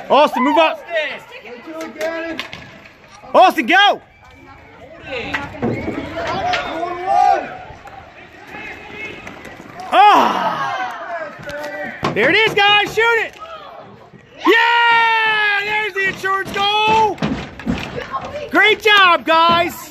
Austin, move up. Austin, go. Oh. There it is, guys. Shoot it. Yeah, there's the insurance goal. Great job, guys.